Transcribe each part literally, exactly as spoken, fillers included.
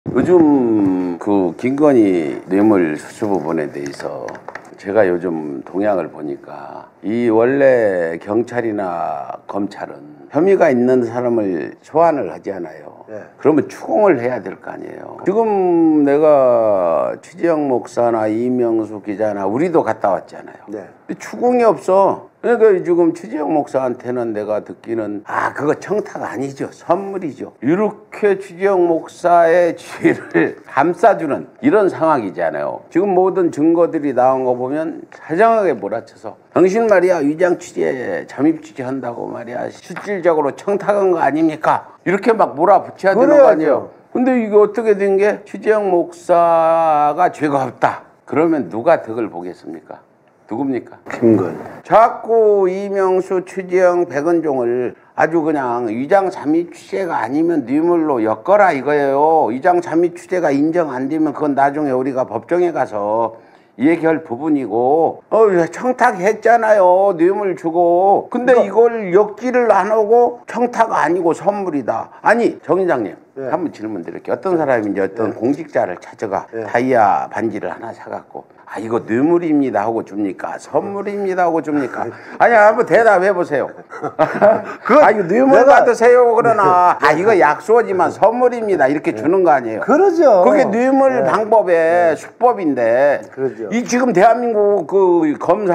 요즘 그 김건희 뇌물 수수 부분에 대해서 제가 요즘 동향을 보니까 이 원래 경찰이나 검찰은 혐의가 있는 사람을 소환을 하잖아요. 네. 그러면 추궁을 해야 될 거 아니에요. 지금 내가 최재형 목사나 이명수 기자나 우리도 갔다 왔잖아요. 네. 추궁이 없어. 그러니까 지금 최재형 목사한테는 내가 듣기는 아 그거 청탁 아니죠. 선물이죠. 이렇게 최재형 목사의 죄를 감싸주는 이런 상황이잖아요. 지금 모든 증거들이 나온 거 보면 사정하게 몰아쳐서 당신 말이야 위장 취재 잠입 취재 한다고 말이야 실질적으로 청탁한 거 아닙니까? 이렇게 막 몰아붙여야 되는 거 아니에요. 근데 이게 어떻게 된 게 최재형 목사가 죄가 없다. 그러면 누가 덕을 보겠습니까? 누굽니까? 김건희. 자꾸 이명수, 최재형, 백은종을 아주 그냥 위장 잠입 취재가 아니면 뇌물로 엮어라 이거예요. 위장 잠입 취재가 인정 안 되면 그건 나중에 우리가 법정에 가서 얘기할 부분이고 어 청탁했잖아요. 뇌물 주고. 근데 그러니까. 이걸 엮기를 안 하고 청탁 아니고 선물이다. 아니 정 회장님 네. 한번 질문 드릴게요. 어떤 사람인지 어떤 네. 공직자를 찾아가 네. 다이아 반지를 하나 사갖고 아 이거 뇌물입니다 하고 줍니까? 선물입니다 하고 줍니까? 아니 한번 대답해 보세요. 아 이거 뇌물 내가... 받으세요 그러나 아 이거 약수지만 선물입니다 이렇게 주는 거 아니에요? 그러죠. 그게 뇌물 네. 방법의 네. 수법인데 그러죠. 이 지금 대한민국 그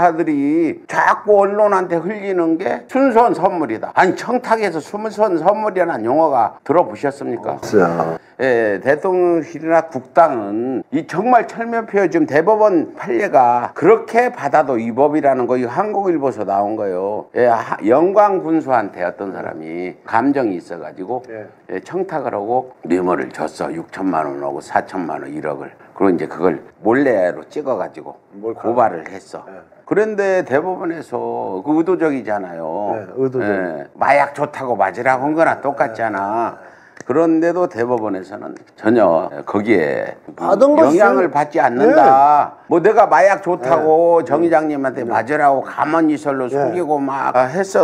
검사들이 자꾸 언론한테 흘리는 게 순수한 선물이다. 아니 청탁에서 순수한 선물이라는 용어가 들어보셨습니까? 없어요. 예, 대통령실이나 국당은 이 정말 철면피어 지금 대법원 판례가 그렇게 받아도 위법이라는 거 이거 한국일보에서 나온 거예요. 예, 영광 군수한테 어떤 사람이 감정이 있어가지고 예. 예, 청탁을 하고 뇌물을 줬어. 육천만 원하고 사천만 원, 일억을. 그리고 이제 그걸 몰래로 찍어가지고 고발을 했어. 예. 그런데 대법원에서 그 의도적이잖아요. 네, 의도적. 예, 마약 좋다고 맞으라고 한 거나 똑같잖아. 네. 그런데도 대법원에서는 전혀 거기에 영향을 받지 않는다. 네. 뭐 내가 마약 좋다고 네. 정 의장님한테 네. 맞으라고 가만히설로 네. 속이고 막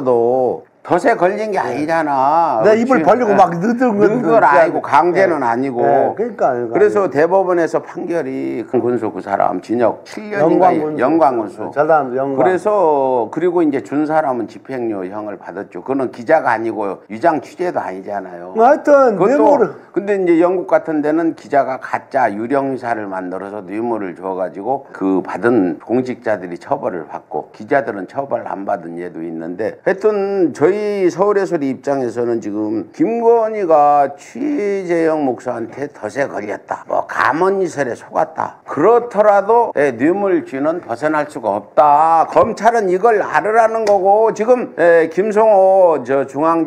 했어도 덫에 걸린 게 아니잖아. 내 입을 벌리고 네. 막 넣은 걸 아니고 강제는 네. 아니고. 네. 그러니까, 그래서 대법원에서 판결이 군수 그 사람 징역 칠 년인가 영광군수. 영광. 그래서 그리고 이제 준 사람은 집행유예형을 받았죠. 그거는 기자가 아니고 위장 취재도 아니잖아요. 하여튼 뇌물을. 근데 이제 영국 같은 데는 기자가 가짜 유령의사를 만들어서 뇌물을 줘가지고 그 받은 공직자들이 처벌을 받고 기자들은 처벌 안 받은 예도 있는데 하여튼 저희 저희 서울예술의 입장에서는 지금 김건희가 최재형 목사한테 덫에 걸렸다. 뭐 가문이설에 속았다. 그렇더라도 예, 뇌물죄는 벗어날 수가 없다. 검찰은 이걸 알으라는 거고 지금 예, 김성호 저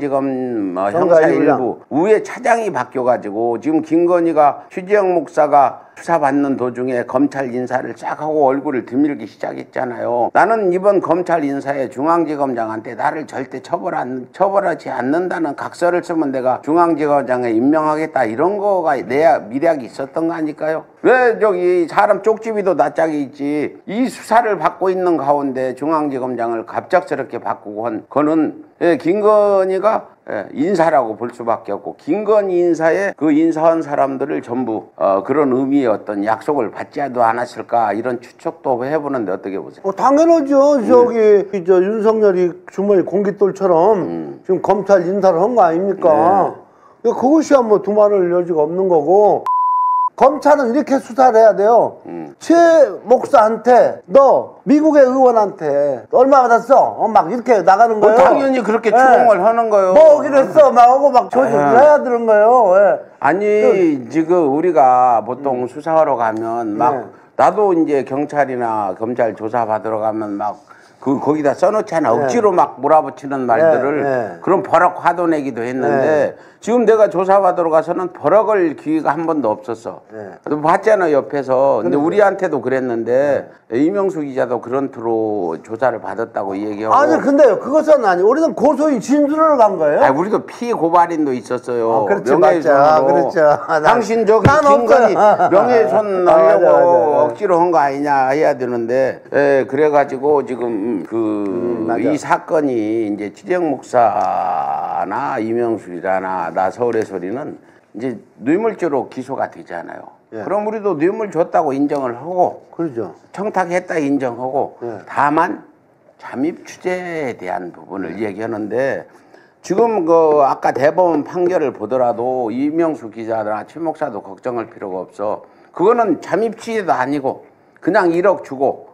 중앙지검 어, 형사 일부 우회 차장이 바뀌어가지고 지금 김건희가 최재형 목사가 수사받는 도중에 검찰 인사를 쫙 하고 얼굴을 드밀기 시작했잖아요. 나는 이번 검찰 인사에 중앙지검장한테 나를 절대 처벌 안, 처벌하지 않는다는 각서를 쓰면 내가 중앙지검장에 임명하겠다 이런 거가 내 미략이 있었던 거 아닐까요? 왜 저기 사람 쪽집이도 낯짝이 있지. 이 수사를 받고 있는 가운데 중앙지검장을 갑작스럽게 바꾸고 한 거는 예, 김건희가 예, 인사라고 볼 수밖에 없고 김건희 인사에 그 인사한 사람들을 전부 어, 그런 의미의 어떤 약속을 받지도 않았을까 이런 추측도 해보는데 어떻게 보세요? 어, 당연하죠. 음. 저기 저 윤석열이 주머니 공깃돌처럼 음. 지금 검찰 인사를 한 거 아닙니까? 네. 그것이야 뭐 두말할 여지가 없는 거고. 검찰은 이렇게 수사를 해야 돼요. 음. 최 목사한테 너 미국의 의원한테 얼마 받았어? 어, 막 이렇게 나가는 거예요. 뭐 당연히 그렇게 추궁을 네. 하는 거예요. 뭐 오기로 했어. 막 하고 막 조직을 해야 되는 거예요. 네. 아니 그, 지금 우리가 보통 음. 수사하러 가면 막 네. 나도 이제 경찰이나 검찰 조사 받으러 가면 막 그 거기다 써놓잖아. 네. 억지로 막 몰아붙이는 말들을 네. 네. 그런 버럭 화도 내기도 했는데 네. 지금 내가 조사받으러 가서는 버럭을 기회가 한 번도 없었어. 네. 봤잖아 옆에서. 근데 그래서. 우리한테도 그랬는데 네. 이명수 기자도 그런 투로 조사를 받았다고 얘기하고. 아니 근데요 그것은 아니. 우리는 고소인 진술을 간 거예요. 아니, 우리도 피고발인도 있었어요. 아, 그렇죠, 명예훼손으로. 그렇죠. 아, 당신 저기 김건희 명예훼손 하려고 아, 억지로 한 거 아니냐 해야 되는데 예, 그래가지고 지금 그 이 음, 사건이 이제 최재형 목사나 이명수이라나 나 서울의 소리는 이제 뇌물죄로 기소가 되잖아요. 예. 그럼 우리도 뇌물 줬다고 인정을 하고 그러죠. 청탁했다 인정하고 예. 다만 잠입 취재에 대한 부분을 얘기하는데 지금 그 아까 대법원 판결을 보더라도 이명수 기자나 최 목사도 걱정할 필요가 없어. 그거는 잠입 취재도 아니고 그냥 일억 주고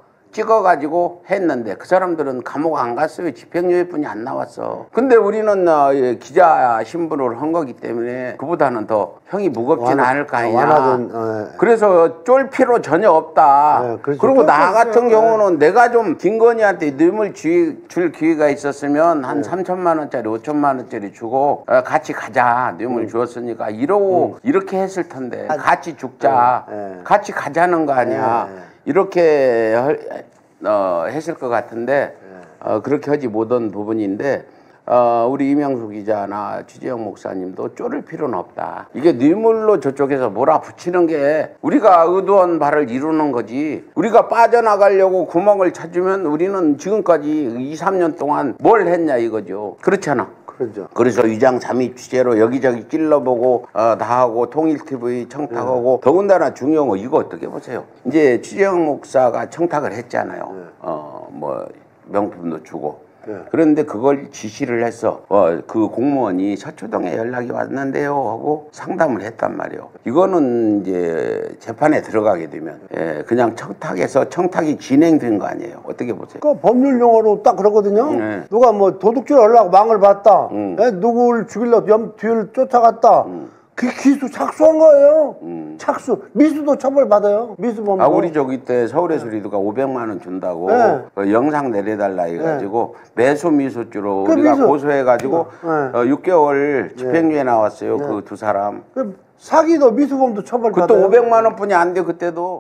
찍어가지고 했는데 그 사람들은 감옥 안 갔어요. 집행유예뿐이 안 나왔어. 근데 우리는 어, 기자 신분으로 한 거기 때문에 그보다는 더 형이 무겁진 완화, 않을 거 아니냐. 완화된, 어, 예. 그래서 쫄 필요 전혀 없다. 네, 그렇죠. 그리고 나 쫄 같은 필요, 경우는 내가 좀 김건희한테 뇌물 주, 줄 기회가 있었으면 한 삼천만 원짜리 오천만 원짜리 주고 어, 같이 가자. 뇌물 주었으니까 이러고 이렇게 했을 텐데 같이 죽자. 네, 네. 같이 가자는 거 아니야. 네, 네. 이렇게 할- 어, 했을 것 같은데 어, 그렇게 하지 못한 부분인데 어, 우리 이명수 기자나 취재영 목사님도 쫄을 필요는 없다. 이게 뇌물로 저쪽에서 몰아붙이는 게 우리가 의도한 바를 이루는 거지. 우리가 빠져나가려고 구멍을 찾으면 우리는 지금까지 이, 삼 년 동안 뭘 했냐 이거죠. 그렇잖아. 그렇죠. 그래서 위장 잠입 취재로 여기저기 찔러보고 어, 다 하고 통일티비 청탁하고 더군다나 중요한 거 이거 어떻게 보세요. 이제 취재영 목사가 청탁을 했잖아요. 어, 뭐 명품도 주고. 그런데 그걸 지시를 해서 어, 그 공무원이 서초동에 연락이 왔는데요 하고 상담을 했단 말이에요. 이거는 이제 재판에 들어가게 되면 예, 그냥 청탁해서 청탁이 진행된 거 아니에요. 어떻게 보세요? 그 법률 용어로 딱 그러거든요. 네. 누가 뭐 도둑질 하려고 망을 봤다. 음. 예, 누구를 죽이려고 염 뒤를 쫓아갔다. 음. 그 기수 착수한 거예요. 음. 착수. 미수도 처벌받아요. 미수범도. 아, 우리 저기 때 서울에서 우리가 오백만 원 준다고 네. 그 영상 내려달라 해가지고 매수 미수죄로 그 우리가 미수. 고소해가지고 네. 어, 육 개월 집행유예 나왔어요. 그 두 사람. 그 사기도 미수범도 처벌받아요. 그때 오백만 원뿐이 안 돼 그때도.